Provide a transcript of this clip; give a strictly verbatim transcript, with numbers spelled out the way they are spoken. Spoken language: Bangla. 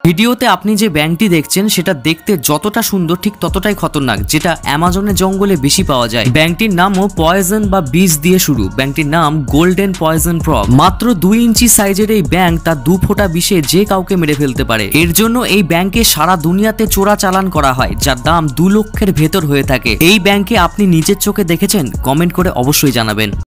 ভিডিওতে আপনি যে ব্যাঙটি দেখছেন সেটা দেখতে যতটা সুন্দর ঠিক ততটাই খতরনাক, যেটা অ্যামাজনের জঙ্গলে বেশি পাওয়া যায়। ব্যাঙটির নামও পয়জন বা বিষ দিয়ে শুরু। ব্যাঙটির নাম গোল্ডেন পয়জন ফ্রগ। মাত্র দুই ইঞ্চি সাইজের এই ব্যাঙ তার দু ফোঁটা বিষে যে কাউকে মেরে ফেলতে পারে। এর জন্য এই ব্যাঙকে সারা দুনিয়াতে চোরা চালান করা হয়, যার দাম দু লক্ষের ভেতর হয়ে থাকে। এই ব্যাঙকে আপনি নিজের চোখে দেখেছেন? কমেন্ট করে অবশ্যই জানাবেন।